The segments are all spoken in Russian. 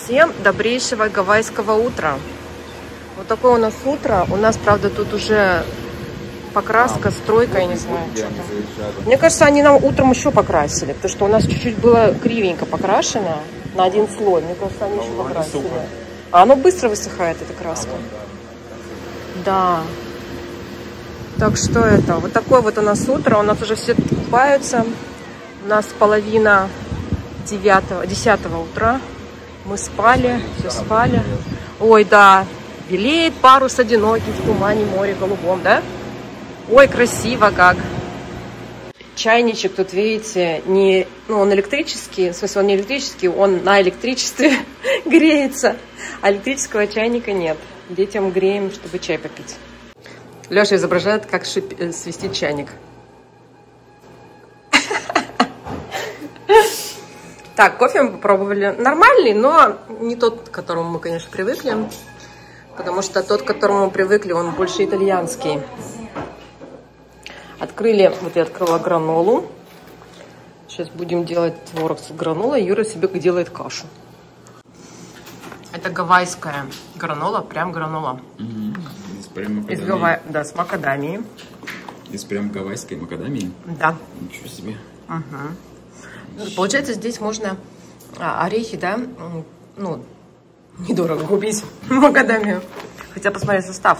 Всем добрейшего гавайского утра. Вот такое у нас утро. У нас, правда, тут уже покраска, стройка, я не знаю. Мне кажется, они нам утром еще покрасили, потому что у нас чуть-чуть было кривенько покрашено на один слой. Мне кажется, они еще покрасили. А оно быстро высыхает, эта краска. Да. Так что это, вот такое вот у нас утро. У нас уже все купаются. У нас половина 10 утра. Мы спали, все спали. Ой, да, белеет парус одинокий в тумане море голубом, да? Ой, красиво как. Чайничек тут, видите, он электрический, в смысле, он не электрический, он на электричестве греется, а электрического чайника нет. Детям греем, чтобы чай попить. Леша изображает, как свистит чайник. Так, кофе мы попробовали. Нормальный, но не тот, к которому мы, конечно, привыкли. Потому что тот, к которому мы привыкли, он больше итальянский. Открыли, вот я открыла гранолу. Сейчас будем делать творог с гранолой. Юра себе делает кашу. Это гавайская гранола, прям гранола. Из да, с макадамией. Из прям гавайской макадамии? Да. Ничего себе. Получается, здесь можно орехи, да, ну, недорого купить макадамию. Хотя посмотреть состав.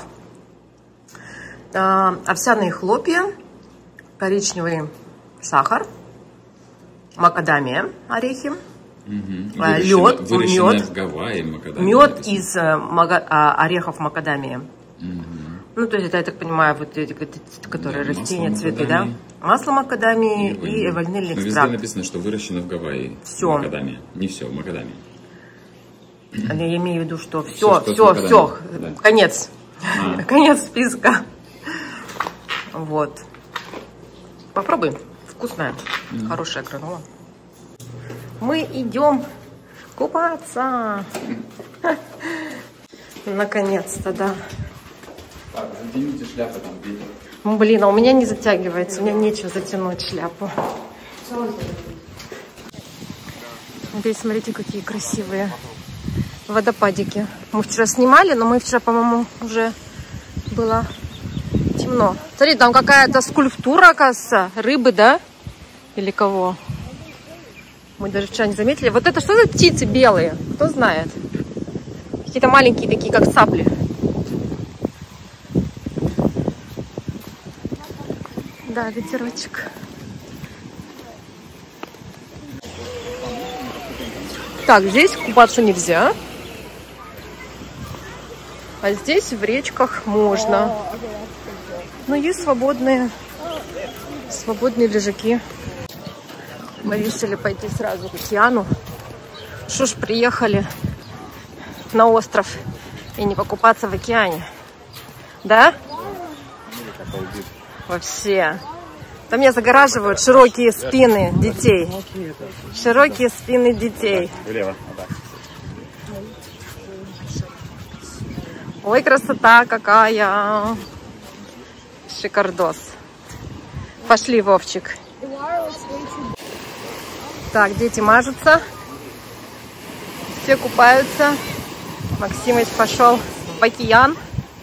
Овсяные хлопья, коричневый сахар, макадамия, орехи, лед, мед из орехов макадамия. Ну, то есть это, я так понимаю, вот эти, которые растения, цветы, да? Масло макадамии и ванильный экстракт. Везде написано, что выращено в Гавайи. Все. Макадамия. Не все, макадамия. Я имею в виду, что все. Да. Конец. Конец списка. Вот. Попробуй. Вкусная. Хорошая гранола. Мы идем купаться. Наконец-то, да. Так, затяните шляпу там, видите? Блин, а у меня не затягивается, у меня нечего затянуть шляпу. Здесь, смотрите, какие красивые водопадики. Мы вчера снимали, но мы вчера, по-моему, уже было темно. Смотри, там какая-то скульптура, оказывается, рыбы, да? Или кого? Мы даже вчера не заметили. Вот это что за птицы белые? Кто знает? Какие-то маленькие такие, как цапли. Да, ветерочек. Так, здесь купаться нельзя. А здесь в речках можно. Но есть свободные лежаки. Мы решили пойти сразу к океану. Что ж, приехали на остров и не покупаться в океане. Да? Вообще. Там меня загораживают широкие спины детей. Широкие спины детей. Ой, красота какая. Шикардос. Пошли, Вовчик. Так, дети мажутся. Все купаются. Максимыч пошел в океан.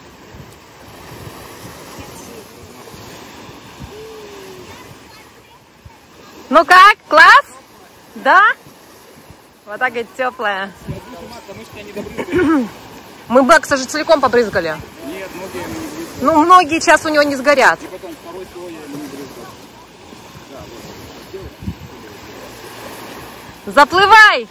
Ну как, класс? Да? Вот так и теплая. Мы бакса же целиком побрызгали. Нет, многие не брызгали. Ну, многие сейчас у него не сгорят. И потом второй слой я не брызгал. Заплывай!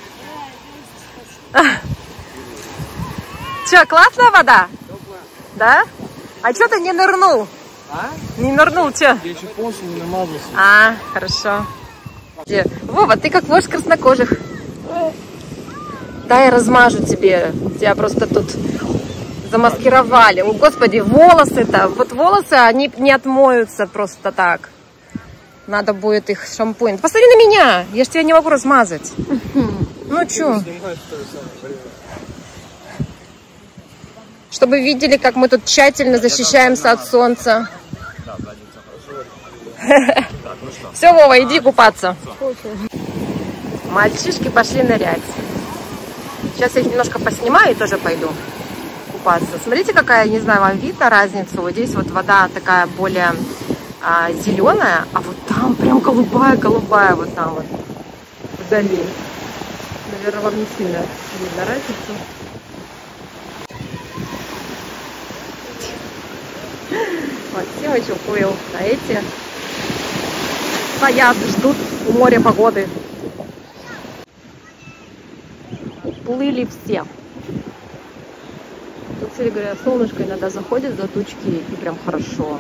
Че, классная вода? Да? А что ты не нырнул? А? Не нырнул, че? Я еще полностью не намазался. А, хорошо. Вова, ты как вождь краснокожих. Да, я размажу тебе. Тебя просто тут замаскировали. О, Господи, волосы-то. Вот волосы, они не отмоются просто так. Надо будет их шампунем. Посмотри на меня. Я же тебя не могу размазать. Ну, что? Чтобы видели, как мы тут тщательно защищаемся от солнца. Все, Вова, иди купаться. Мальчишки пошли нырять. Сейчас я их немножко поснимаю и тоже пойду купаться. Смотрите, какая, не знаю, вам видно разницу. Вот здесь вот вода такая более зеленая, а вот там прям голубая вот там вот вдали. Наверное, вам не сильно видно разницу. Максимыч уплыл, а эти стоят, ждут у моря погоды. Уплыли все. Тут, кстати говоря, солнышко иногда заходит за тучки и прям хорошо.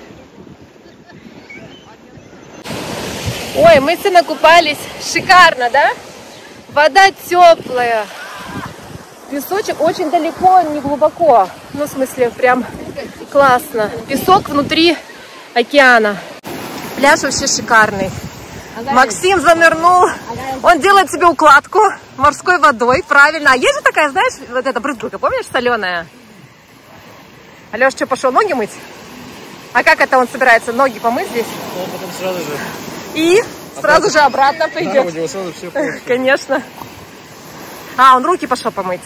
Ой, мы все накупались. Шикарно, да? Вода теплая. Песочек очень далеко, не глубоко. Ну, в смысле, прям классно. Песок внутри океана. Пляж вообще шикарный. Максим занырнул. Он делает себе укладку морской водой. Правильно. А есть же такая, знаешь, вот эта брызгалка, помнишь, соленая? Алёш, что, пошел ноги мыть? А как это он собирается? Ноги помыть здесь? Он потом сразу же. И сразу же обратно придет. Да, у него сразу все получится. Конечно. А, он руки пошел помыть.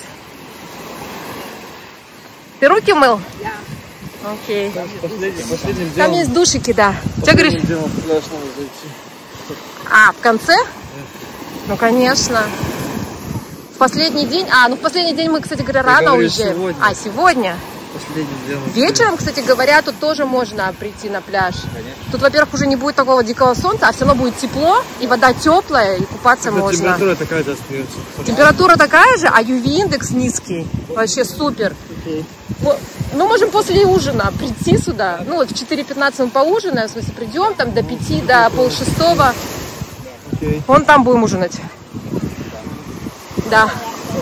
Ты руки мыл? Да. Окей. Последним Там делом, есть душики, да. Что говоришь? делом в пляж надо зайти. А, в конце? Ну, конечно. В последний день? А, ну в последний день мы, кстати говоря, рано уезжаем. Сегодня. А, сегодня? Последним делом. Вечером, кстати говоря, тут тоже можно прийти на пляж. Конечно. Тут, во-первых, уже не будет такого дикого солнца, а все равно будет тепло, и вода теплая, и купаться можно. Температура такая же остается. Температура такая же, а UV-индекс низкий. Вообще супер. Окей. Ну, можем после ужина прийти сюда. Ну, вот в 4:15 мы поужинаем, в смысле, придем там до 5, до 5:30. Окей. Вон там будем ужинать. Да.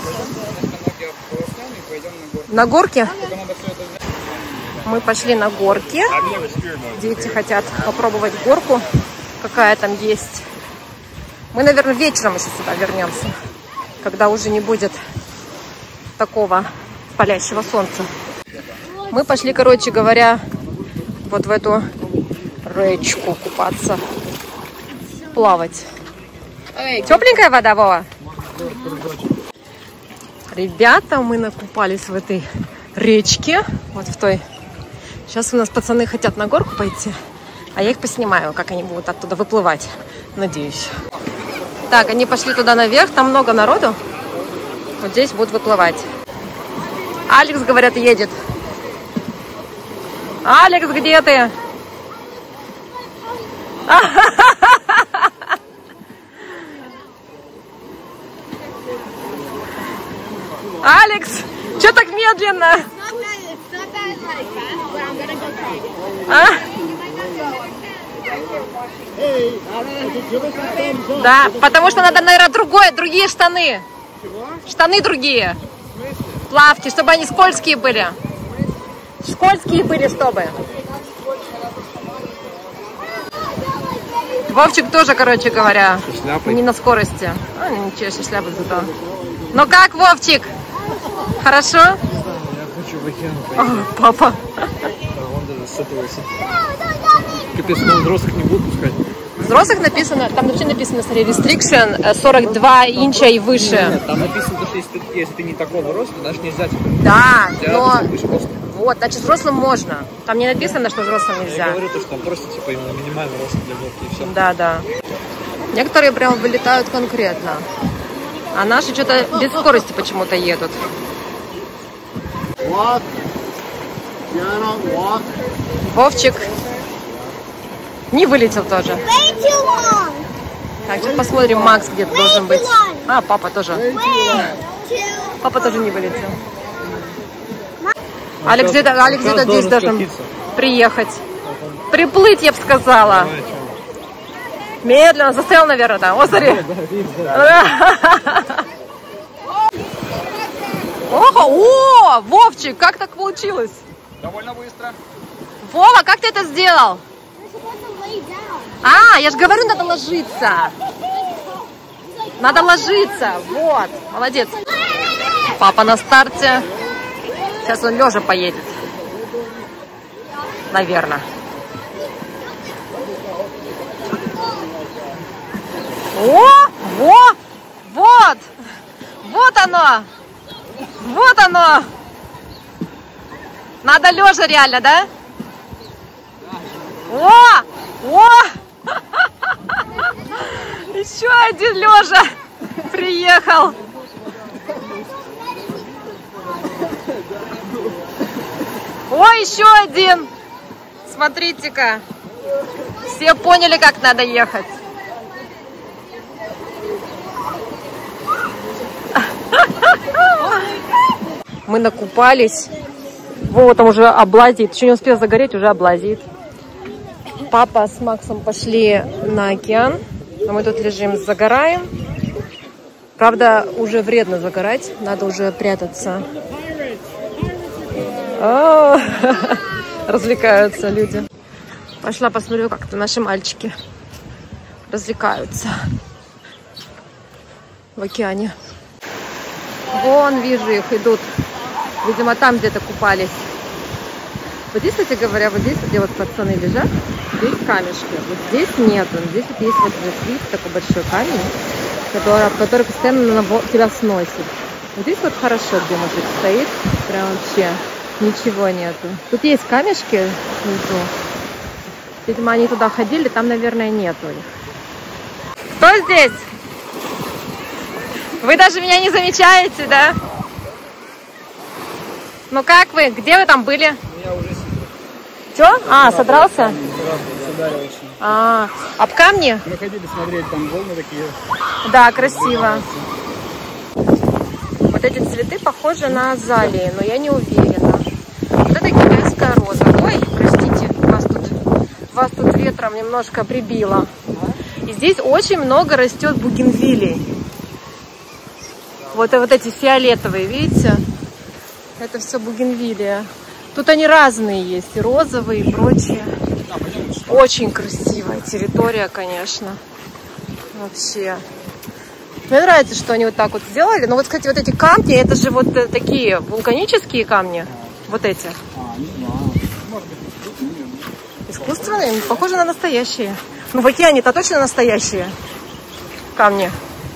На горке? Мы пошли на горки. Дети хотят попробовать горку, какая там есть. Мы, наверное, вечером еще сюда вернемся, когда уже не будет такого палящего солнца. Мы пошли, короче говоря, вот в эту речку купаться, плавать. Тепленькая вода, Вова? Ребята, мы накупались в этой речке, вот в той. Сейчас у нас пацаны хотят на горку пойти, а я их поснимаю, как они будут оттуда выплывать, надеюсь. Так, они пошли туда наверх, там много народу. Вот здесь будут выплывать. Алекс, говорят, едет. Алекс, где ты? Алекс, что так медленно? А? Да, потому что надо, наверное, другие штаны. Штаны другие. Плавки, чтобы они скользкие были. Скользкие были, чтобы. Вовчик тоже, короче говоря, не на скорости. А, ничего, со шляпой зато. Ну как, Вовчик? Хорошо? Я хочу в океан пойти. Папа. Он даже сытывается. Капец, но взрослых не будут пускать. Взрослых написано, там вообще написано, смотри, restriction 42 инча и выше. Нет, там написано, что если ты не такого роста, даже нельзя тебе. Да, Я но просто. вот, значит, взрослым можно. Там не написано, что взрослым Я нельзя. говорю, то, что там просто типа именно минимальный рост для горки и все. Да, да. Некоторые прям вылетают конкретно. А наши что-то без скорости почему-то едут. Вовчик не вылетел тоже. Так, сейчас посмотрим, Макс где-то должен быть. А, папа тоже. Папа тоже не вылетел. Алекс где-то здесь должен приехать. Приплыть, я бы сказала. Медленно, застрял, наверное, там. О, смотри. О, Вовчик, как так получилось? Довольно быстро. Вова, как ты это сделал? А, я же говорю, надо ложиться. Надо ложиться. Вот, молодец. Папа на старте. Сейчас он лежа поедет. Наверное. О, вот оно. Вот оно! Надо лежа реально, да? О! О! Еще один лежа приехал. О, еще один. Смотрите-ка. Все поняли, как надо ехать. Мы накупались. Вова там уже облазит. Еще не успел загореть, уже облазит. Папа с Максом пошли на океан. А мы тут лежим, загораем. Правда, уже вредно загорать. Надо уже прятаться. Развлекаются люди. Пошла посмотрю, как-то наши мальчики развлекаются в океане. Вон, вижу их, идут. Видимо, там где-то купались. Вот здесь, кстати говоря, вот здесь, где вот пацаны лежат, здесь камешки. Вот здесь нет. Здесь вот есть вот здесь такой большой камень, который постоянно тебя сносит. Вот здесь вот хорошо, где мужик стоит. Прям вообще ничего нету. Тут есть камешки внизу. Видимо, они туда ходили, там, наверное, нету их. Кто здесь? Вы даже меня не замечаете, да? Ну как вы? Где вы там были? Я уже сидел. Что? А, содрался? Да, об камни? мы ходили смотреть, там волны такие. Да, красиво. Вот эти цветы похожи на азалии, но я не уверена. Вот это китайская роза. Ой, простите, вас тут ветром немножко прибило. И здесь очень много растет бугенвилей. Вот эти фиолетовые, видите? Это все бугенвилия. Тут они разные есть, и розовые, и прочие. Очень красивая территория, конечно. Вообще. Мне нравится, что они вот так вот сделали. Но вот, кстати, вот эти камни, это же вот такие вулканические камни. Вот эти. Не знаю. Может быть, искусственные? Похоже на настоящие. Ну, в океане-то точно настоящие камни.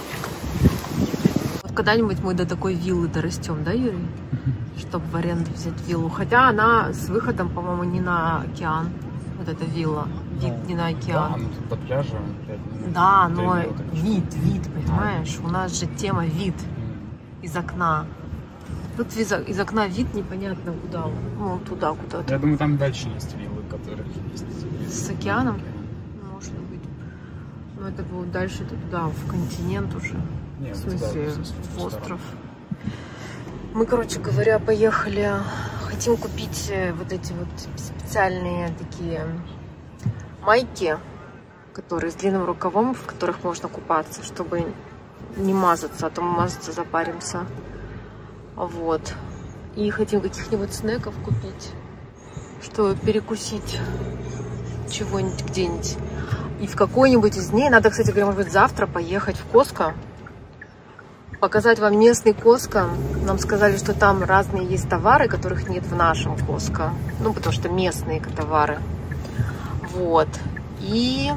Вот когда-нибудь мы до такой виллы дорастем, да, Юрий? Чтобы в аренду взять виллу. Хотя она с выходом, по-моему, не на океан. Вот эта вилла. Вид не на океан. Да, ну тут до пляжа. Да, но вид, понимаешь? У нас же тема вид из окна. Тут из окна вид непонятно куда. Ну, туда куда-то. Я думаю, там дальше есть виллы, которые есть. С океаном? Может быть. Но это будет дальше туда, в континент уже. Нет, в смысле, туда, в остров. Мы, короче говоря, поехали. Хотим купить вот эти вот специальные такие майки, которые с длинным рукавом, в которых можно купаться, чтобы не мазаться, а то мы мазаться запаримся. Вот. И хотим каких-нибудь снеков купить, чтобы перекусить чего-нибудь где-нибудь. И в какой-нибудь из дней, надо, кстати говоря, может быть, завтра поехать в Costco, показать вам местный Costco. Нам сказали, что там разные есть товары, которых нет в нашем Costco. Ну, потому что местные товары. Вот. И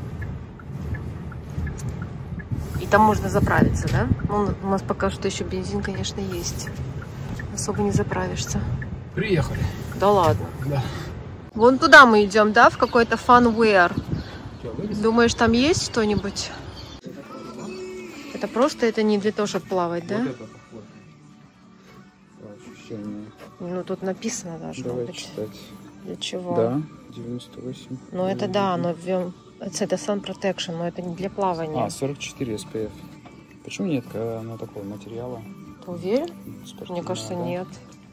там можно заправиться, да? Ну, у нас пока что еще бензин, конечно, есть. Особо не заправишься. Приехали. Да ладно. Да. Вон туда мы идем, да? В какой-то фан-веар. Думаешь, там есть что-нибудь? Это просто, это не для того, чтобы плавать, да? Вот это похоже. Ощущение. Ну, тут написано должно Давай быть. читать. Для чего? Да, 98. Ну, это да, но это Sun Protection, но это не для плавания. 44 SPF. Почему нет, когда она такого материала? Ты уверен? Спортивного, Мне кажется, да. нет.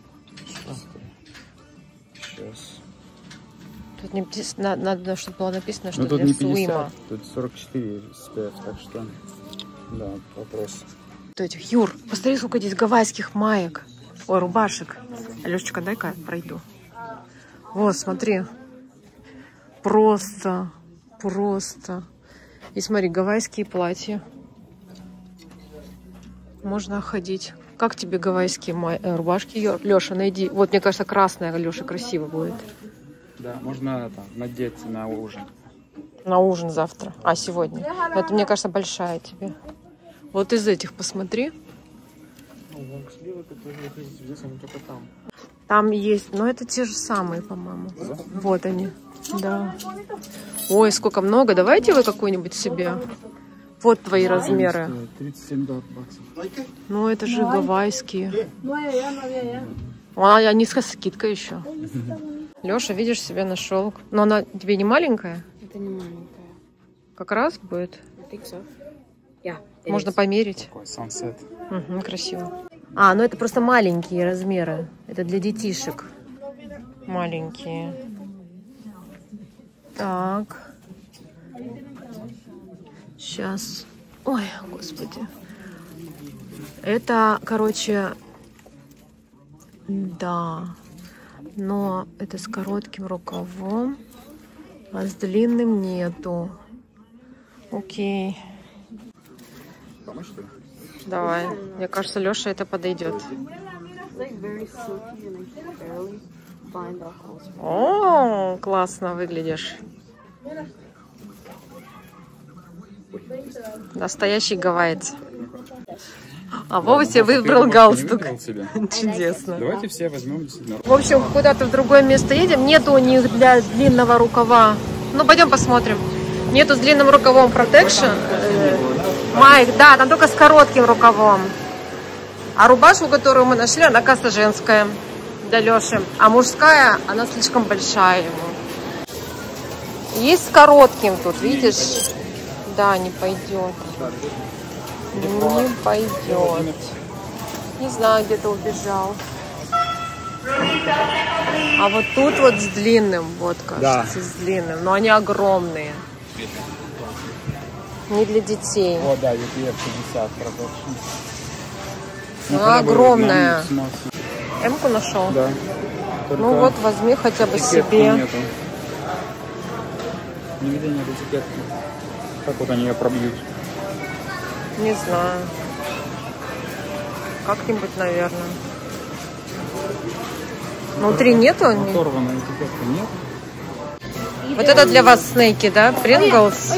Сейчас. Тут не, надо, чтобы было написано, что Ну, тут для не 50, swim. тут 44 SPF, так что, да, вопрос. Этих, Юр, посмотри, сколько здесь гавайских маек. Ой, рубашек. Алешечка, дай-ка я пройду. Вот, смотри. Просто. И смотри, гавайские платья. Можно ходить. Как тебе гавайские рубашки, Леша, найди. Вот, мне кажется, красная, Леша, красиво будет. Да, можно это, надеть на ужин. На ужин завтра. А, сегодня. Но это, мне кажется, большая тебе. Вот из этих посмотри. Сливы, которые здесь, они только там. Там есть, но это те же самые, по-моему. Вот они. Да. Ой, сколько много. Давайте вы какую-нибудь себе. Вот твои размеры. 37 баксов. Ну, это же гавайские. А, они с скидкой еще. Леша, видишь, себе нашел. Но она тебе не маленькая? Это не маленькая. Как раз будет. Yeah, Можно померить. Такой sunset. Угу, красиво. А, ну это просто маленькие размеры. Это для детишек. Маленькие. Так. Сейчас. Ой, господи. Это, короче, да. Но это с коротким рукавом, а с длинным нету. Окей. Помочь, что ли? Давай. Мне кажется, Леша это подойдет. О, классно выглядишь. Настоящий гавайец. А Вова себе выбрал галстук. Чудесно. Давайте все возьмем действительно. В общем, куда-то в другое место едем. Нету у них для длинного рукава. Ну, пойдем посмотрим. Нету с длинным рукавом Protection. Майк, да, там только с коротким рукавом. А рубашку, которую мы нашли, она, кажется, женская для Леши. А мужская, она слишком большая ему. Есть с коротким тут, видишь? Да, не пойдет. Не пойдет. Не знаю, где-то убежал. А вот тут вот с длинным, вот кажется, с длинным. Но они огромные. Не для детей. О, да, UPF 50 продакшн. Она огромная. М-ку нашел? Да. Ну вот, возьми хотя бы себе. Нету. Нигде нет этикетки. Как вот они ее пробьют? Не знаю. Как-нибудь, наверное. Внутри нету? Оторванная этикетка нет. Вот это для вас снеки, да? Принглс?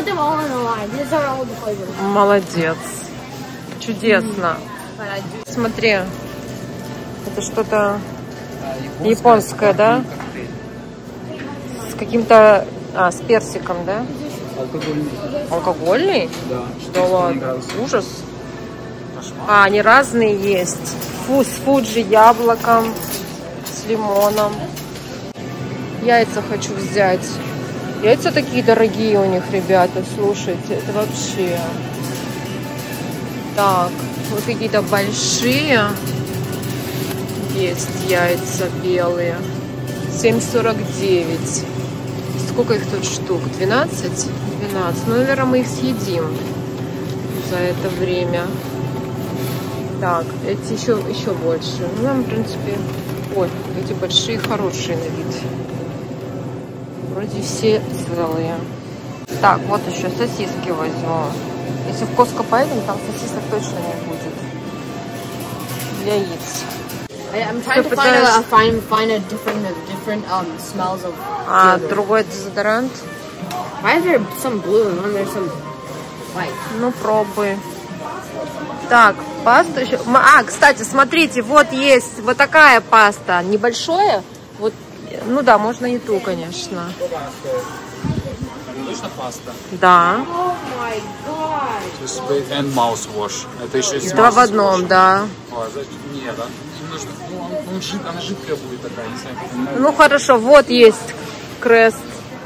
Молодец. Чудесно. Смотри. Это что-то японское, да? С каким-то... А, с персиком, да? Алкогольный. Алкогольный? Да. Да ладно. Ужас. А, они разные есть. С фуджи, яблоком, с лимоном. Яйца хочу взять. Яйца такие дорогие у них, ребята. Слушайте, это вообще... Так, вот какие-то большие есть яйца белые. 7,49. Сколько их тут штук? 12? 12. Ну, наверное, мы их съедим за это время. Так, эти еще больше. Ну, нам, в принципе... Ой, эти большие, хорошие на вид. Вроде все целые. Так, вот еще сосиски возьму. Если в Costco поедем, там сосисок точно не будет. Для яиц. I'm trying to find a different smells of. А, другой дезодорант? Why is there some blue and then there's some white? Ну, пробуй. Так, паста еще... А, кстати, смотрите, вот есть вот такая паста. Небольшое. Вот, ну да, можно и ту, конечно. Точно паста? Да. Oh my god! And mouthwash. Это еще и Два в одном, да. Нет, да? Она жидкая будет такая, не знаю. Ну, хорошо, вот есть крест.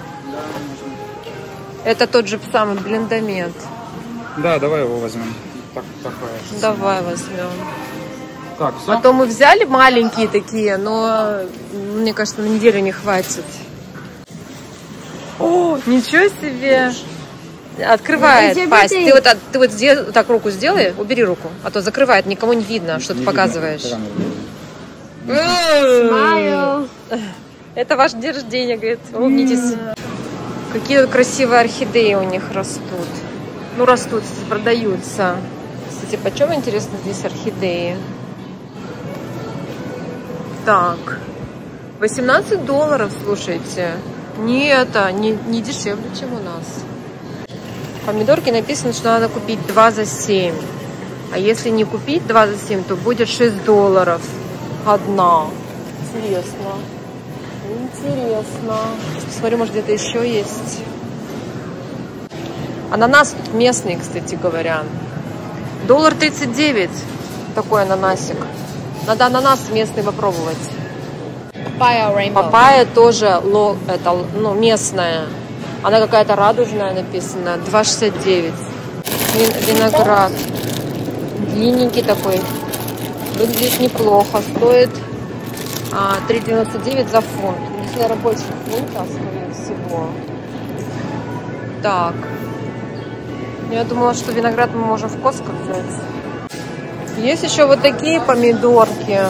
Это тот же самый блендомет. Да, давай его возьмем. Такая. Давай возьмем. Так, все? А то мы взяли маленькие такие, но мне кажется, на неделю не хватит. О, ничего себе! Открывает пасть. Ты вот так руку сделай, убери руку, а то закрывает, никому не видно, что ты показываешь. Smile. Это ваш день рождения, говорит, улыбнитесь. Какие красивые орхидеи у них растут. Ну, растут, продаются. Кстати, почем, интересно, здесь орхидеи? Так, $18, слушайте. Не дешевле, чем у нас. Помидорки написано, что надо купить 2 за 7. А если не купить 27, то будет $6 одна. Интересно. Интересно. Посмотрю, может где-то еще есть. Ананас тут местный, кстати говоря. $1.39 такой ананасик. Надо ананас местный попробовать. Papaya rainbow. Папайя тоже это, ну, местная. Она какая-то радужная написана. $2.69. Виноград. Длинненький такой. Выглядит неплохо. Стоит $3.99 за фунт. Здесь, наверное, больше фунта, скорее всего. Так. Я думала, что виноград мы можем в Костко взять. Есть еще вот такие помидорки.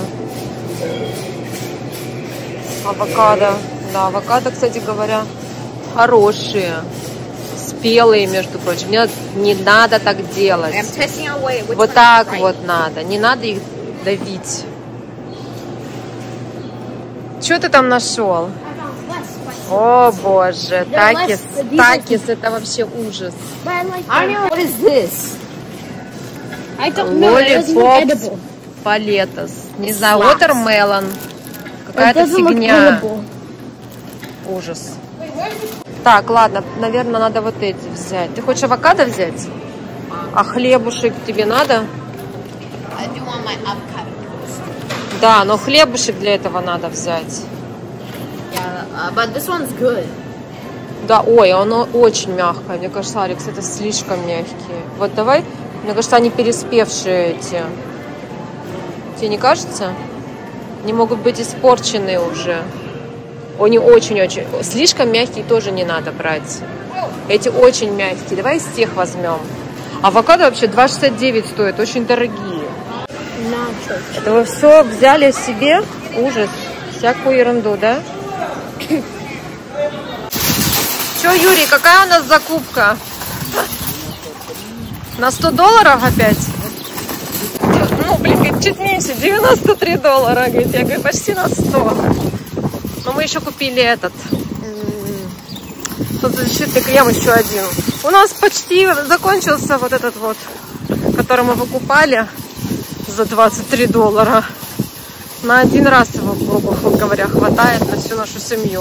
Авокадо. Да, авокадо, кстати говоря, хорошие. Спелые, между прочим. Не надо так делать. Вот так вот надо. Не надо их давить. Что ты там нашел? О боже, такис, это вообще ужас. What is this? I don't know. It doesn't look edible. Палетос. Не знаю, watermelon. Какая-то фигня. Ужас. Так, ладно, наверное, надо вот эти взять. Ты хочешь авокадо взять? А хлебушек тебе надо? I do want my avocado. Да, но хлебушек для этого надо взять. Yeah, but this one's good. Да, ой, оно очень мягкое. Мне кажется, Алекс, это слишком мягкие. Вот давай, мне кажется, они переспевшие эти. Тебе не кажется? Они могут быть испорченные уже. Они очень-очень... Слишком мягкие тоже не надо брать. Эти очень мягкие. Давай из тех возьмем. Авокадо вообще $2.69 стоит. Очень дорогие. Это вы все взяли себе? Ужас. Всякую ерунду, да? Че, Юрий, какая у нас закупка? На $100 опять? Ну, блин, чуть меньше, $93. Говорит, я говорю, почти на 100. Но мы еще купили этот. Солнцезащитный крем еще один. У нас почти закончился вот этот вот, который мы выкупали за $23. На один раз его, грубо говоря, хватает на всю нашу семью.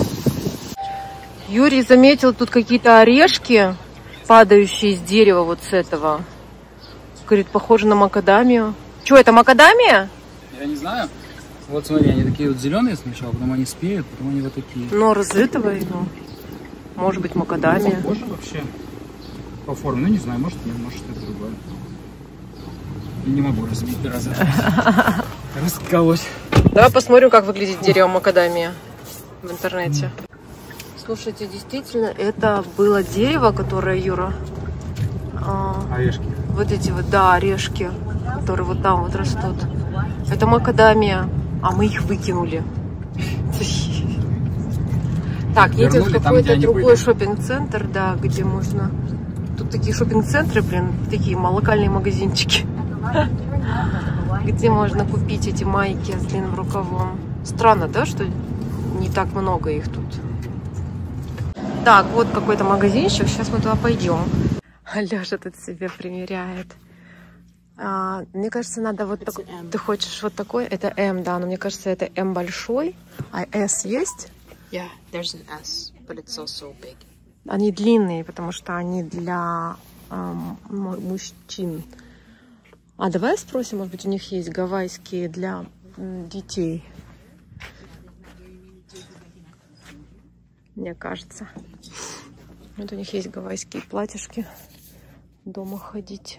Юрий заметил тут какие-то орешки, падающие с дерева вот с этого. Говорит, похоже на макадамию. Что, это макадамия? Я не знаю. Вот смотри, они такие вот зеленые сначала, потом они спеют, потом они вот такие. Ну, розовые, ну. Может быть, макадамия. Похоже вообще по форме. Ну, не знаю, может нет, может это другое. Не могу разбить раза. Расколоть. Давай посмотрим, как выглядит дерево макадамия в интернете. Слушайте, действительно, это было дерево, которое, Юра... Орешки. Вот эти вот, да, орешки, которые вот там вот растут. Это макадамия, а мы их выкинули. Так, едем в какой-то другой шопинг-центр, да, где можно... Тут такие шопинг-центры, блин, такие локальные магазинчики. Где можно купить эти майки с длинным рукавом. Странно, да, что не так много их тут. Так, вот какой-то магазинчик, сейчас мы туда пойдем. Лёша тут себе примеряет. Мне кажется, надо вот такой. Ты хочешь вот такой? Это М, да, но мне кажется, это М большой. А С есть? Yeah, there's an S, but it's also big. Они длинные, потому что они для мужчин. А давай спросим, может быть, у них есть гавайские для детей. Мне кажется. Вот у них есть гавайские платьишки. Дома ходить.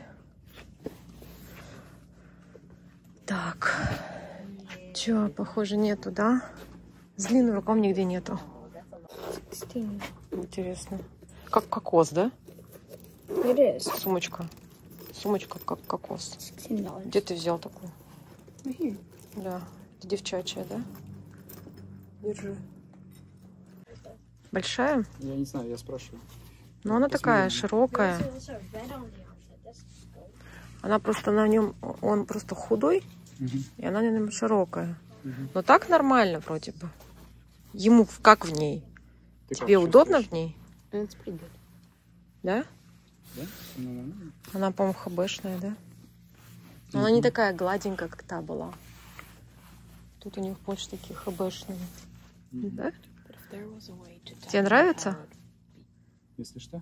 Так. Чё, похоже, нету, да? С длинным рукавом нигде нету. Интересно. Как кокос, да? It is. Сумочка. Сумочка как кокос. Где ты взял такую? Да. Девчачья, да? Держи. Большая? Я не знаю, я спрашиваю. Ну, она такая широкая. Она просто на нем, он просто худой, и она на нем широкая. Но так нормально вроде бы. Ему как в ней? Ты Тебе удобно в ней? It's pretty good. Да? Да? Ну, Она, по-моему, хбшная, да? Но она не такая гладенькая, как та была. Тут у них больше такие хэбэшные. Да? Тебе нравится? Если что?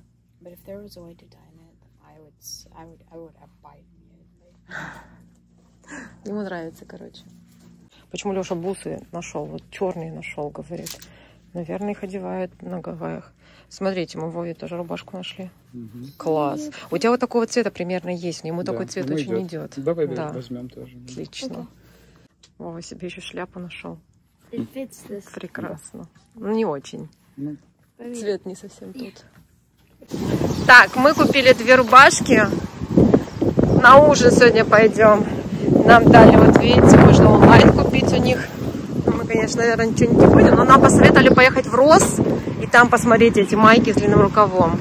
Ему нравится, короче. Почему Леша бусы нашел? Вот черные нашел, говорит. Наверное, их одевают на Гавайях. Смотрите, мы в Вове тоже рубашку нашли. Класс. У тебя вот такого цвета примерно есть. Ему такой цвет очень идет. Давай возьмем тоже. Отлично. Вова себе еще шляпу нашел. It fits this. Прекрасно. Ну, не очень. Ну. Цвет не совсем тот. Так, мы купили 2 рубашки. На ужин сегодня пойдем. Нам дали, вот видите, можно онлайн купить у них. Мы, конечно, наверное, ничего не будем, но нам посоветовали поехать в Росс и там посмотреть эти майки с длинным рукавом.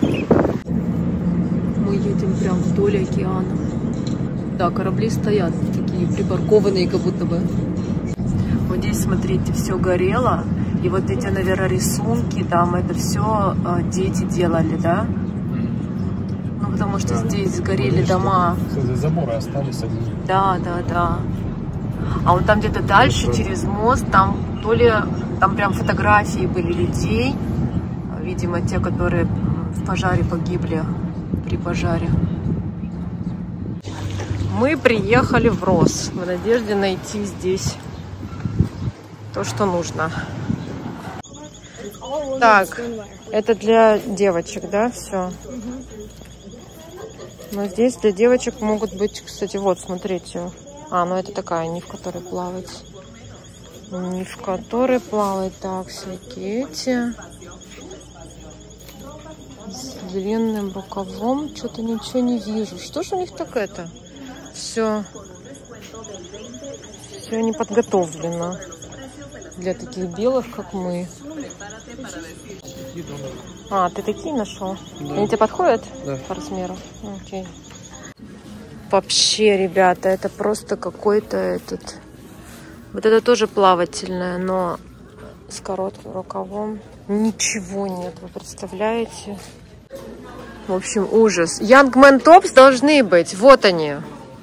Мы едем прям вдоль океана. Да, корабли стоят такие припаркованные, как будто бы. Вот здесь, смотрите, все горело. И вот эти, наверное, рисунки, там это все дети делали, да? Ну, потому что здесь сгорели дома. Заборы остались одни. Да, да, да. А вот там где-то дальше, через мост, там то ли там прям фотографии были людей. Видимо, те, которые в пожаре погибли, при пожаре. Мы приехали в Росс в надежде найти здесь то, что нужно. Так, это для девочек, да, все? Но здесь для девочек могут быть, кстати, вот, смотрите. А, ну это такая, не в которой плавать. Не в которой плавать. Так, всякие эти. С длинным рукавом. Что-то ничего не вижу. Что же у них так это? Все не подготовлено для таких белых, как мы. А, ты такие нашел? Да. Они тебе подходят? Да. По размеру? Окей. Вообще, ребята, это просто какой-то этот... Вот это тоже плавательное, но с коротким рукавом. Ничего нет, вы представляете? В общем, ужас. Young Man Tops должны быть. Вот они.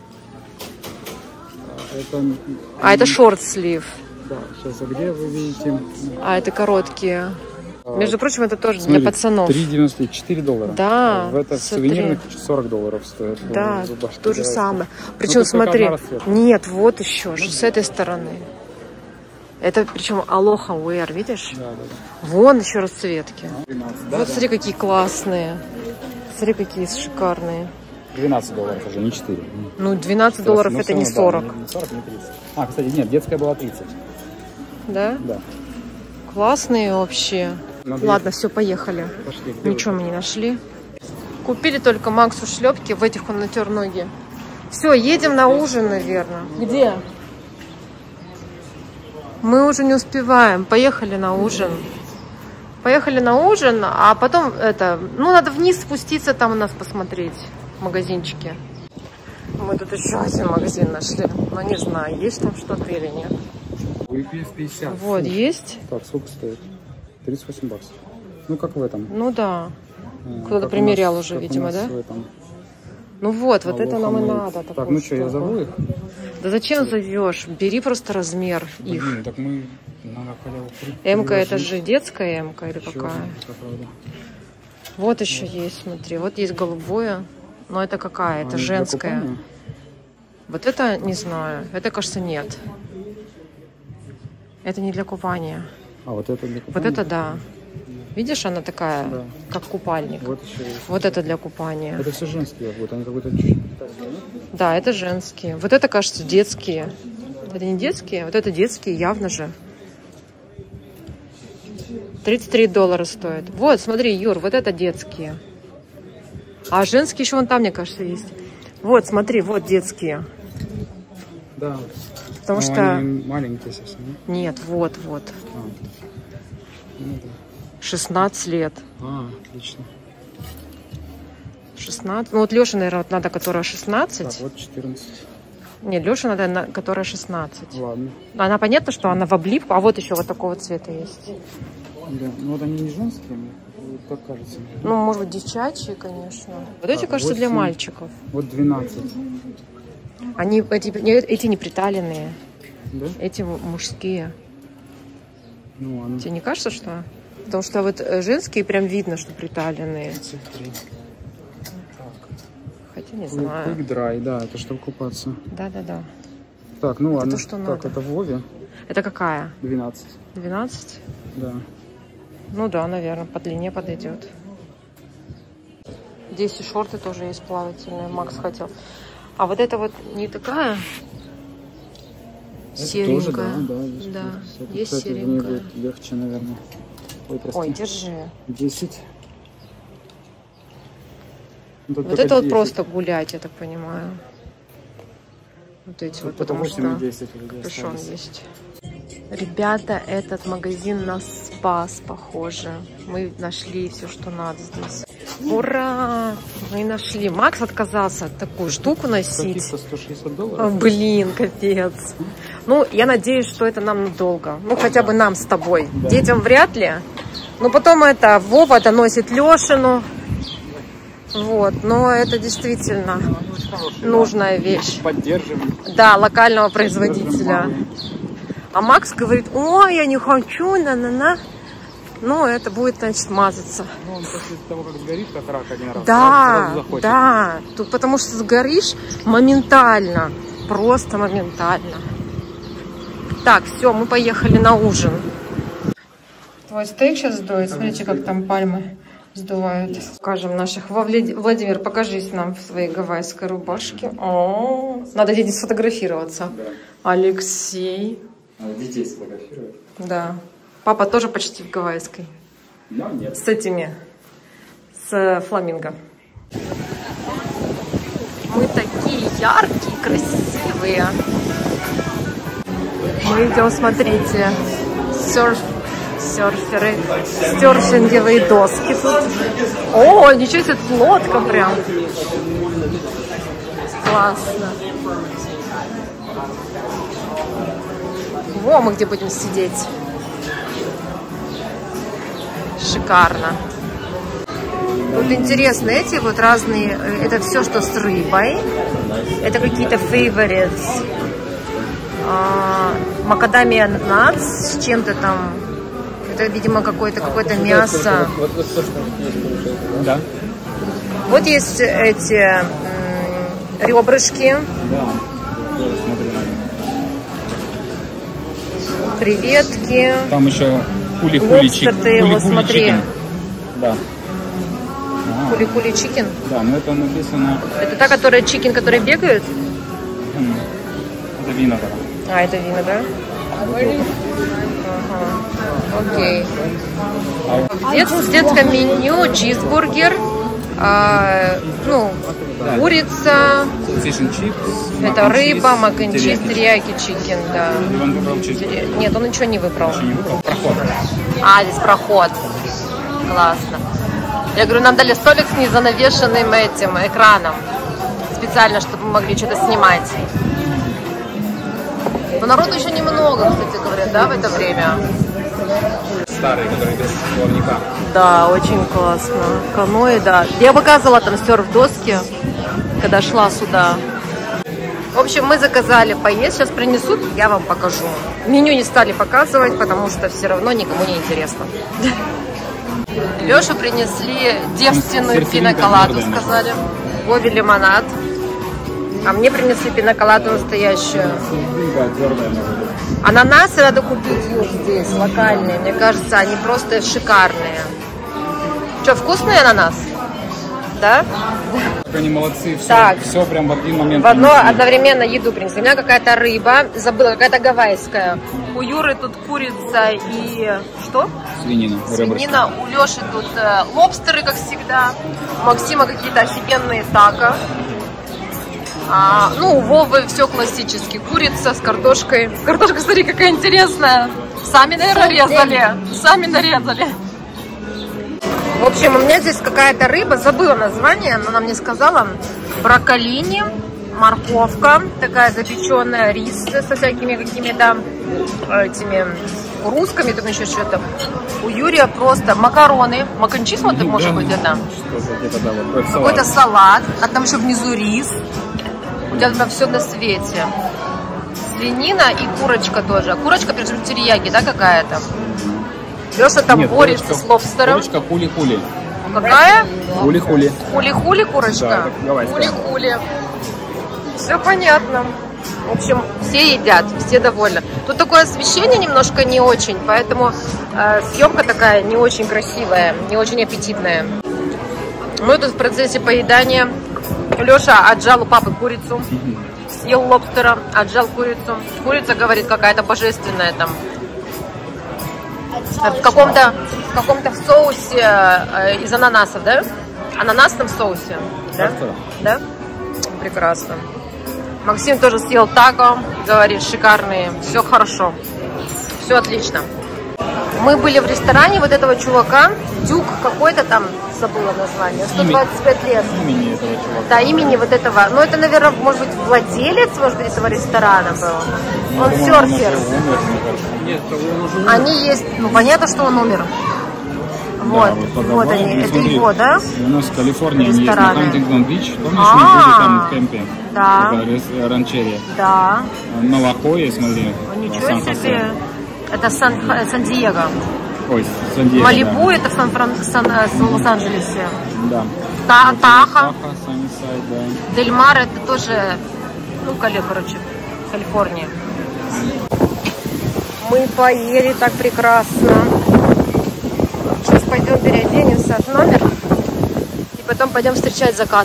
Это шорт-слив. Да, сейчас, а где вы видите? А, это короткие. Между прочим, это тоже для пацанов. $3.94. Да. В это сувенирных $40 стоит. Да, то же самое. Причем, смотри, нет, вот еще, с этой стороны. Это причем Aloha Wear, видишь? Да, да, да. Вон еще расцветки. 12, вот смотри, какие классные. Смотри, какие шикарные. $12 уже, не 4. Ну, $12 это не 40. Да, не 40, не 30. А, кстати, нет, детская была 30. Да? Да. Классные вообще. Ладно, все, поехали. Пошли, ничего мы не нашли. Купили только Максу шлепки, в этих он натер ноги. Все, едем на ужин, наверное. Где? Мы уже не успеваем. Поехали на ужин. Поехали на ужин, а потом это... Ну, надо вниз спуститься, там у нас посмотреть магазинчики. Мы тут еще один магазин нашли. Но не знаю, есть там что-то или нет. UPF 50. Вот, есть. Так, сколько стоит? $38. Ну, как в этом. Ну, да. Кто-то примерял уже, видимо, да? Ну вот, вот это нам и надо. Так, ну что, я зову их? Да зачем зовешь? Бери просто размер их. Блин, так мы на халяву. М-ка это же детская М-ка или какая? Вот еще есть, смотри. Вот есть голубое. Но это какая? Это женская. Вот это не знаю. Это, кажется, нет. Это не для купания. А вот это для купания? Вот это да. Видишь, она такая, да, как купальник. Вот еще есть. Вот это для купания. Это все женские будут, они какой-то... Да, это женские. Вот это, кажется, детские. Это не детские? Вот это детские, явно же. $33 стоит. Вот, смотри, Юр, вот это детские. А женские еще вон там, мне кажется, есть. Вот, смотри, вот детские. Да. Потому что... Они маленькие совсем. Нет, вот, вот. Ну, да. 16 лет. А, отлично. 16. Ну вот Леша, наверное, вот надо, которая 16. Так, вот 14. Нет, Леша надо, которая 16. Ладно. Она понятно, что она в облипку, а вот еще вот такого цвета есть. Да, ну вот они не женские, так кажется. Ну, может быть, девчачьи, конечно. Вот эти, кажется, 8, для мальчиков. Вот 12. Они, эти не приталенные. Да? Эти мужские. Ну ладно. Тебе не кажется, что? Потому что вот женские прям видно, что приталенные. Хотя не знаю. Quick dry, да, это чтобы купаться. Да. Так, ну ладно. то, что так, надо. это в Вове. Это какая? 12. 12? Да. Ну да, наверное, по длине подойдет. Здесь и шорты тоже есть плавательные. Макс хотел. А вот это вот не такая Это серенькая. тоже, да, есть. Да, Это, есть кстати, мне серенькая. будет легче, наверное. Ой, прости. Ой, держи. 10. Вот это вот просто гулять, я так понимаю. Вот эти вот, потому что 8 и 10 капюшон есть. Ребята, этот магазин нас спас, похоже. Мы нашли все, что надо здесь. Ура! Мы нашли. Макс отказался такую штуку носить. $160. Блин, капец. Ну, я надеюсь, что это нам надолго. Ну, хотя бы нам с тобой. Да. Детям вряд ли. Но потом это Вова доносит Лешину. Вот, но это действительно нужная вещь. Поддерживаем. Да, локального производителя. А Макс говорит: ой, я не хочу, на-на-на. Ну, это будет, значит, мазаться. Ну, он после того, как сгорит, как рак один раз, Да, сразу захочет. да. Тут потому что сгоришь моментально. Просто моментально. Так, все, мы поехали на ужин. Твой стейк сейчас сдует. Смотрите, как там пальмы сдувают. Скажем наших. Владимир, покажись нам в своей гавайской рубашке. О, надо здесь сфотографироваться. Да. Алексей. Детей сфотографировать? Да. Папа тоже почти в гавайской. Но нет. С этими. С фламинго. Мы такие яркие, красивые. Мы идем, смотрите, серферы, серфинговые доски тут. О, ничего себе, тут лодка прям. Классно. Во, мы где будем сидеть. Шикарно. Тут интересно, эти вот разные, это все, что с рыбой. Это какие-то favorites. Макадамия натс с чем-то там. Это, видимо, какое-то мясо. Да. Вот есть эти ребрышки. Да. Смотри. Креветки. Там еще кули-кули Лобстер, вот смотри. Да. Кули-кули чикен. Да, но это написано... Это та, которая чикен, которые бегают? Это вино. А, это вино, да? Ага. Окей. В детском меню чизбургер, курица, это рыба, мак н чиз, терияки чикен, да. Он выбрал чизбургер. Нет, он ничего не выбрал. Не выбрал? Проход. А, здесь проход. Классно. Я говорю, нам дали столик с незанавешенным этим экраном. Специально, чтобы мы могли что-то снимать. Но народу еще немного, кстати говоря, да, в это время? Старый, который без плавника. Да, очень классно. Каноэ, да. Я показывала там серф-доски, когда шла сюда. В общем, мы заказали поесть. Сейчас принесут, я вам покажу. Меню не стали показывать, потому что все равно никому не интересно. Лешу принесли девственную пиноколаду, сказали. Вове лимонад. А мне принесли пиноколаду настоящую. Ананасы надо купить здесь, локальные. Мне кажется, они просто шикарные. Что, вкусный ананас? Да? Они молодцы, все, Так. все прям в один момент. В одно одновременно еду принесли. У меня какая-то рыба, забыла, какая-то гавайская. У Юры тут курица и что? Свинина. Свинина. У Леши тут лобстеры, как всегда. У Максима какие-то офигенные тако. У Вовы все классически. Курица с картошкой. Картошка, смотри, какая интересная. Сами, наверное, резали. Сами нарезали. В общем, у меня здесь какая-то рыба, забыла название, но она мне сказала. Брокколини, морковка, такая запеченная, рис со всякими какими-то этими русскими, там еще что-то. У Юрия просто макароны, мак-н-чиз, может быть, это? Что-то где-то, да, вот Какой-то салат, а там еще внизу рис. У тебя там все на свете. Свинина и курочка тоже. Курочка, причем терияки, да, какая-то? Леша там борется с лобстером. Курочка хули-хули. Какая? Хули-хули. Хули-хули курочка? Да, хули-хули. Все понятно. В общем, все едят, все довольны. Тут такое освещение немножко не очень, поэтому съемка такая не очень красивая, не очень аппетитная. Мы тут в процессе поедания. Леша отжал у папы курицу, съел лобстера, отжал курицу. Курица, говорит, какая-то божественная там. В каком-то соусе из ананасов, да? Ананасном соусе. Да? Да? Прекрасно. Максим тоже съел тако, говорит, шикарные. Все хорошо. Все отлично. Мы были в ресторане вот этого чувака, Дюк какой-то там, забыла название, 125 лет. Имени этого чувака. Да, имени вот этого. Ну, это, наверное, может быть, владелец, может быть, этого ресторана был. Он серфер. Они есть, ну, понятно, что он умер. Вот, да, вот они, это его, да? У нас в Калифорнии есть на Хантингтон-Бич, помнишь, мы были там в кемпе? Да. Ранчерия. Да. Навахоя, смотри. Ничего себе. Это Сан-Диего. Ой, Сан-Диего, Малибу, да. это в Лос-Анджелесе. Да. Таха. Саннисайд, да. Дель-Мар, это тоже, ну, короче, Калифорния. Мы поели так прекрасно. Сейчас пойдем переоденемся в номер и потом пойдем встречать закат.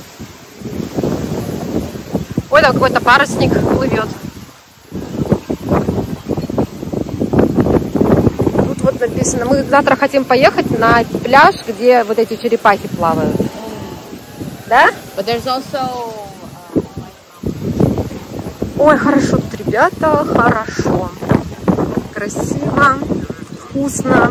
Ой, там какой-то парусник плывет. Тут вот написано, мы завтра хотим поехать на пляж, где вот эти черепахи плавают. Да? But there's also Ой, хорошо тут, ребята, хорошо. Красиво, вкусно,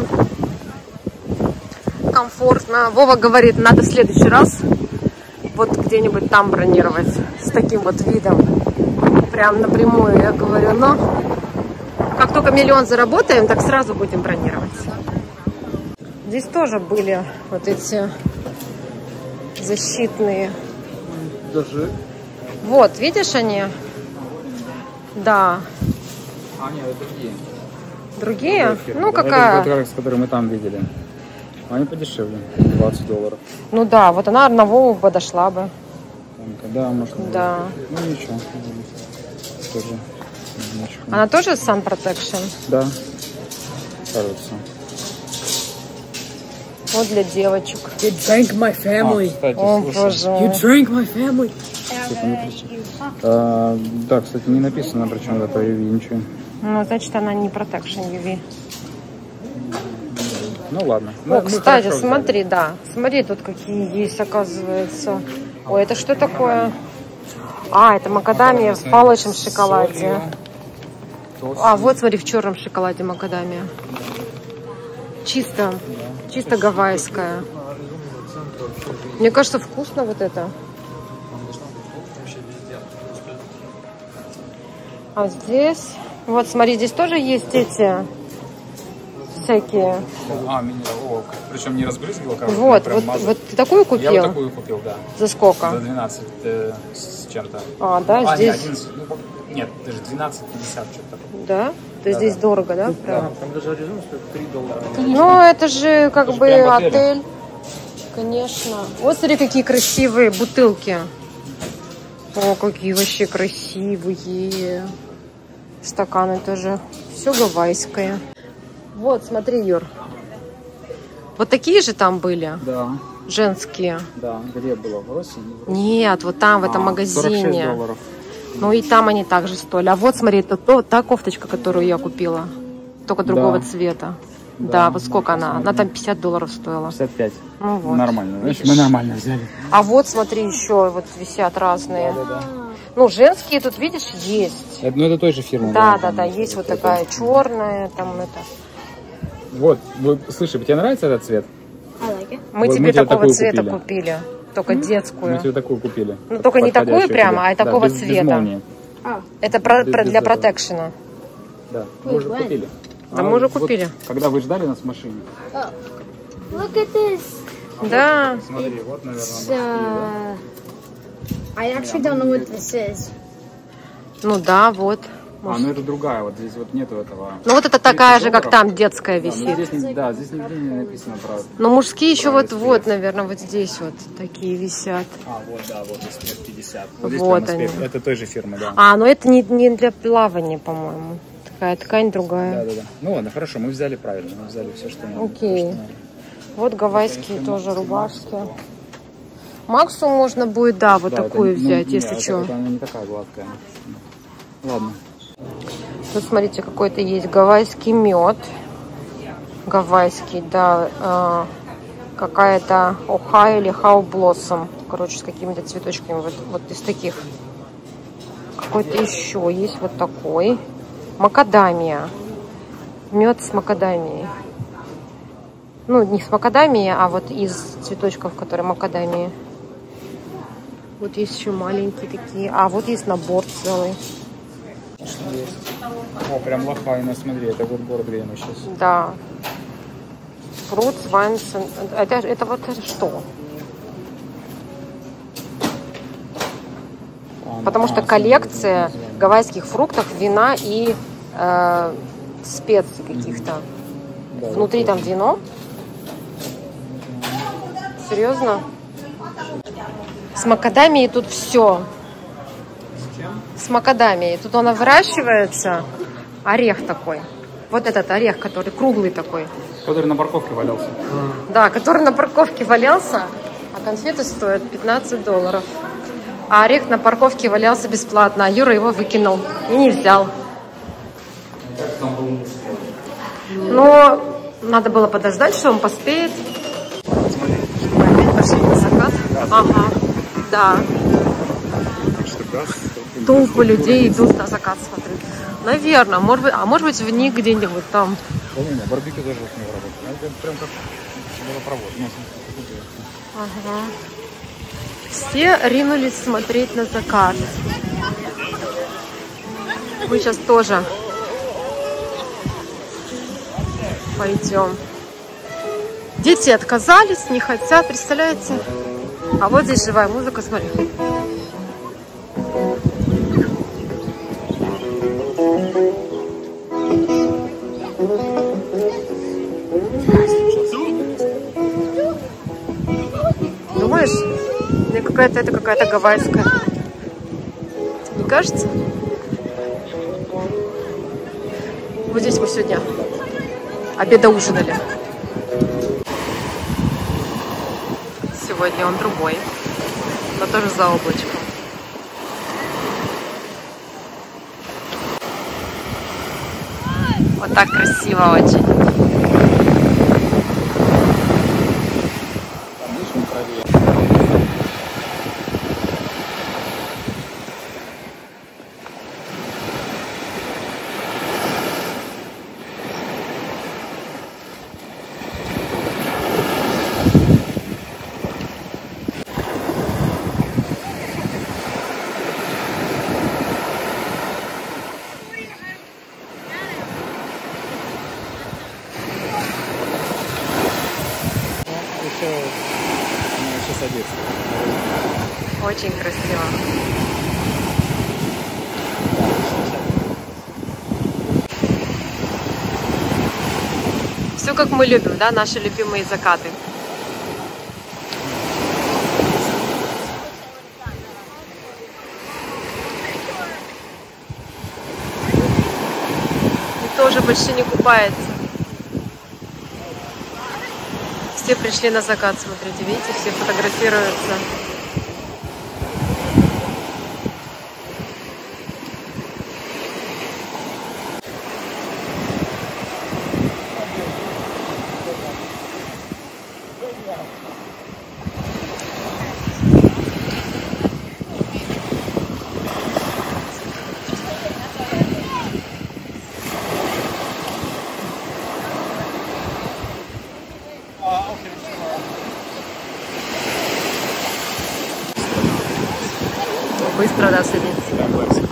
комфортно. Вова говорит, надо в следующий раз вот где-нибудь там бронировать с таким вот видом. Прям напрямую. Я говорю, но как только миллион заработаем, так сразу будем бронировать. Здесь тоже были вот эти защитные. Даже. Вот, видишь они? Да. А, нет, это другие. Другие? Ну, Это какая? с которой мы там видели. Они подешевле, $20. Ну да, вот она на Вову подошла бы. Да, может. Да. Ну ничего. Тоже. Ничего. Она тоже Sun Protection? Да. Кажется. Вот для девочек. You drank my family. Кстати, О, слушай. боже. You drank my family. Да, кстати, не написано, причем это UV ничего. Ну, значит, она не Protection UV. Ну ладно. О, кстати, смотри, да. Смотри, тут какие есть, оказывается. Ой, это что такое? А, это макадамия в палочном шоколаде. А, вот смотри, в черном шоколаде макадамия. Чисто гавайская. Мне кажется, вкусно вот это. А здесь, вот смотри, здесь тоже есть эти всякие. А, минерал. Причем не разбрызгивал, как Вот ты такую купил? Я вот такую купил, да. За сколько? За 12 с чем-то. А, да, здесь. Нет, 11, нет, даже 12,50 что-то. Да? То есть здесь дорого, да? Да. Там даже Аризона стоит $3. Ну, это же как Это бы же прям отель. Конечно. Вот смотри, какие красивые бутылки. О, какие вообще красивые. Стаканы тоже. Все гавайское. Вот, смотри, Юр. Вот такие же там были? Да. Женские. Да. Где было? В России? Нет, вот там, в этом магазине. $46. Ну и там они также стоили. А вот смотри, это та кофточка, которую я купила. Только другого цвета. Да, вот сколько она? Она там $50 стоила. 55. Ну вот. Нормально. Значит, мы нормально взяли. А вот смотри, еще вот висят разные. Да. Ну, женские тут, видишь, есть. Ну, это той же фирмы. Да, есть вот такая черная, там это. Вот, слушай, тебе нравится этот цвет? I like it. Мы Вот тебе мы тебе такого такую цвета купили. купили. Только детскую. Мы тебе такую купили. Ну, только не такую Подходящую прямо, тебе. а такого без цвета. молнии. Это Без для этого. протекшена. Да, мы уже when? купили. Да, мы уже купили. Вот, когда вы ждали нас в машине. Oh, look at this. Да. Смотри, вот, наверное, It's, I actually don't know what this is. Ну да, вот. А, ну это другая, вот здесь вот нету этого. Ну вот это такая же, как $30. там, детская Да, ну висит. здесь, да, здесь нигде не написано про... Но мужские еще Про вот, SPF. наверное, вот здесь вот такие висят. А, вот, да, вот SPF 50. Вот здесь Вот прям SPF. они. Это той же фирмы, да. А, ну это не для плавания, по-моему. Такая ткань другая. Да. Ну ладно, хорошо, мы взяли правильно, мы взяли все, что надо. Окей. То, что надо. Вот гавайские Это тоже Макс, рубашки. Макс, Максу можно будет, да, вот да, такую это, взять, ну, если нет, что. Это она не такая гладкая. Ладно. Тут, смотрите, какой-то есть гавайский мед. Гавайский, да. Какая-то Ohio или How Blossom. Короче, с какими-то цветочками. Вот из таких. Какой-то еще есть вот такой. Макадамия. Мед с макадамией. Ну, не с макадамией, а вот из цветочков, которые макадамии. Вот есть еще маленькие такие. А вот есть набор целый. О, прям Лохайна, смотри, это вот город, где мы сейчас. Да. Fruits, wines. Это вот что? Потому что коллекция гавайских фруктов, вина и специй каких-то. Да, Внутри вот там вино. Серьезно? С макадамией тут все. С макадамией. Тут она выращивается. Орех такой. Вот этот орех, который круглый такой. Который на парковке валялся. Да, который на парковке валялся, а конфеты стоят $15. А орех на парковке валялся бесплатно, а Юра его выкинул и не взял. Но надо было подождать, что он поспеет. Пошли на закат. Ага, да. Толпы людей идут на закат смотреть. Наверное, может быть в них где-нибудь там. Да не, барбекю тоже не работает. Это прям как водопровод. Ага. Все ринулись смотреть на закат. Мы сейчас тоже пойдем. Дети отказались, не хотят, представляете? А вот здесь живая музыка, смотри. Думаешь, мне это какая-то гавайская. Не кажется? Вот здесь мы сегодня обеда-ужинали. Сегодня он другой, но тоже за облачком. Вот так красиво очень. Сейчас одеться. Очень красиво. Все как мы любим, да, наши любимые закаты. И тоже больше не купается. Все пришли на закат, смотрите, видите, все фотографируются. Быстро, да, садится.